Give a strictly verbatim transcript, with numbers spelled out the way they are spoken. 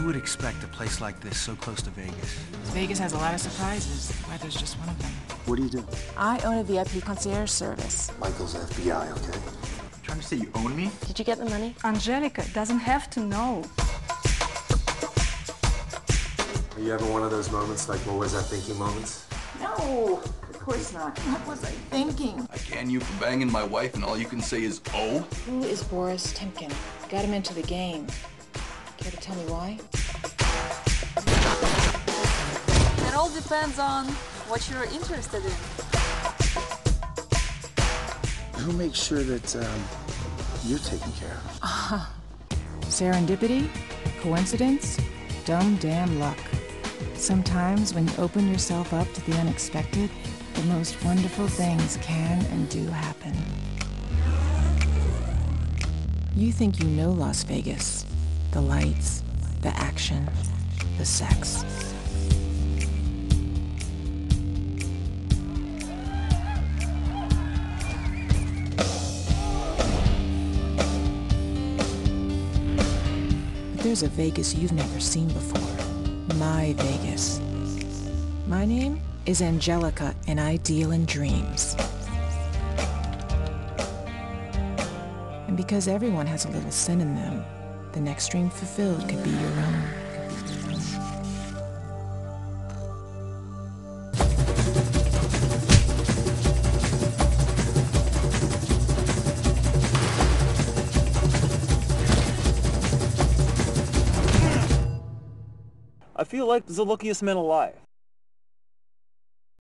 Who would expect a place like this so close to Vegas? Vegas has a lot of surprises. Weather's just one of them. What do you do? I own a V I P concierge service. Michael's F B I, okay? Trying to say you own me? Did you get the money? Angelica doesn't have to know. Are you ever one of those moments, like, what was I thinking moments? No, of course not. What was I thinking? I can you for banging my wife and all you can say is, oh? Who is Boris Timkin? Got him into the game. Care to tell me why? It all depends on what you're interested in. Who makes sure that um, you're taken care of? Uh, serendipity? Coincidence? Dumb damn luck. Sometimes when you open yourself up to the unexpected, the most wonderful things can and do happen. You think you know Las Vegas. The lights, the action, the sex. But there's a Vegas you've never seen before. My Vegas. My name is Angelica, and I deal in dreams. And because everyone has a little sin in them, the next dream fulfilled could be your own. I feel like the luckiest man alive.